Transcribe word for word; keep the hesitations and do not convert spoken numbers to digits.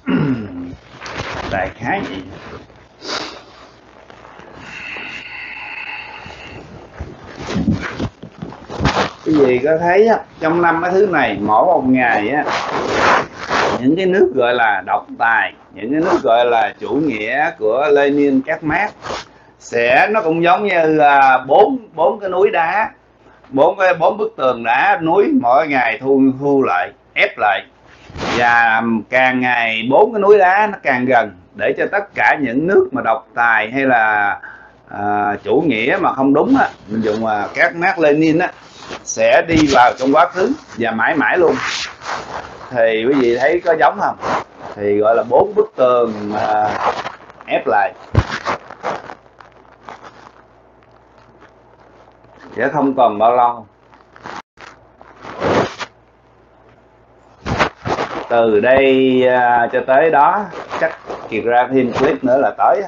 đại khái vậy. Cái gì có thấy á, trong năm cái thứ này mỗi một ngày á, những cái nước gọi là độc tài, những cái nước gọi là chủ nghĩa của Lenin, các Mác sẽ nó cũng giống như là bốn bốn cái núi đá, bốn cái bốn bức tường đá núi, mỗi ngày thu thu lại, ép lại, và càng ngày bốn cái núi đá nó càng gần, để cho tất cả những nước mà độc tài hay là à, chủ nghĩa mà không đúng á, mình dùng à, các Mác Lênin á, sẽ đi vào trong quá khứ và mãi mãi luôn. Thì quý vị thấy có giống không? Thì gọi là bốn bức tường à, ép lại, sẽ không còn bao lâu. Từ đây à, cho tới đó chắc Kiệt ra thêm clip nữa là tới.